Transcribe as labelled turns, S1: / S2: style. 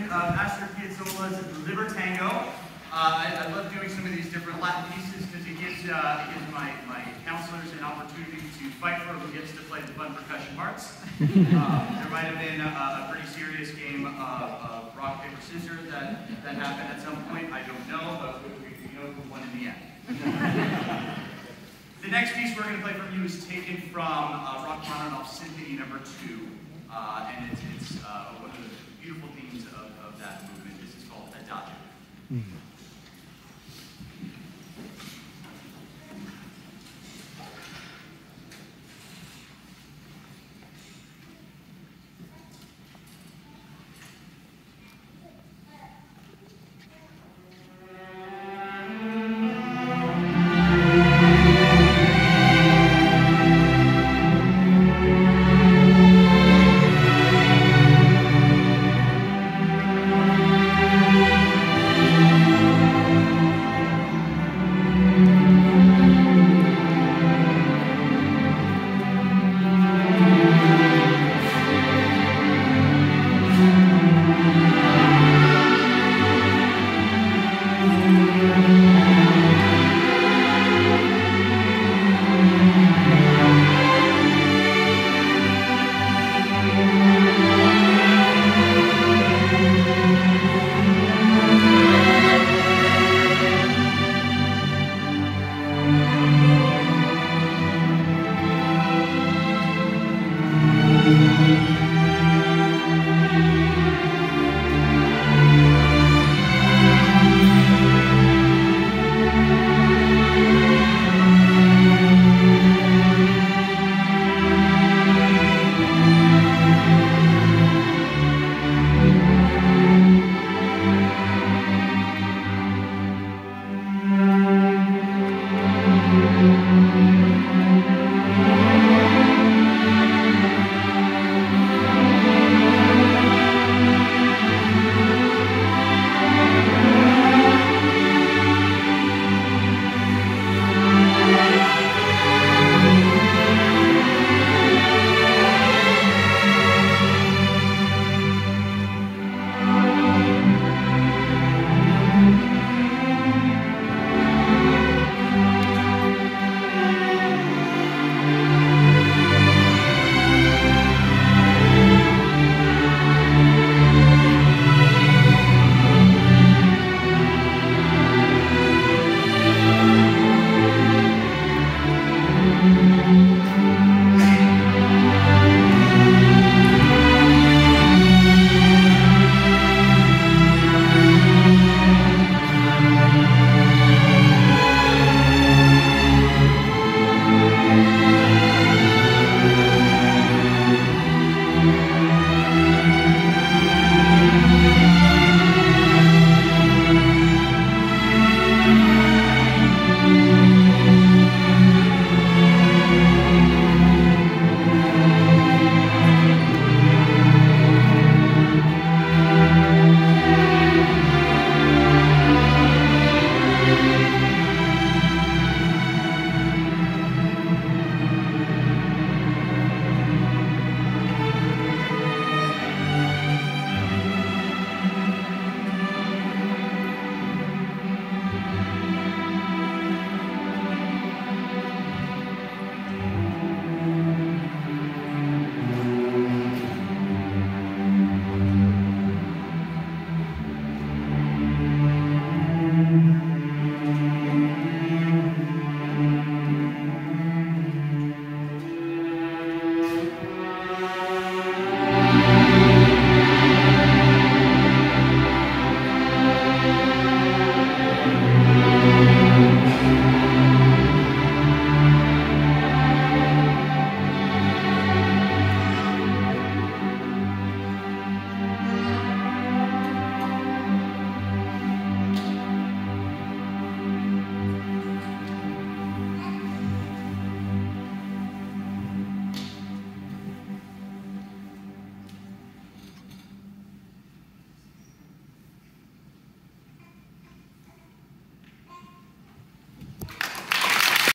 S1: Astor Piazzolla's Liber Tango. I love doing some of these different Latin pieces because it gives my counselors an opportunity to fight for who gets to play the fun percussion parts. There might have been a pretty serious game of rock, paper, scissors that happened at some point. I don't know, but we know who won in the end. The next piece we're going to play from you is taken from Rachmaninoff's Symphony No. 2, and it's one of the beautiful themes of that movement. This is called Adagio.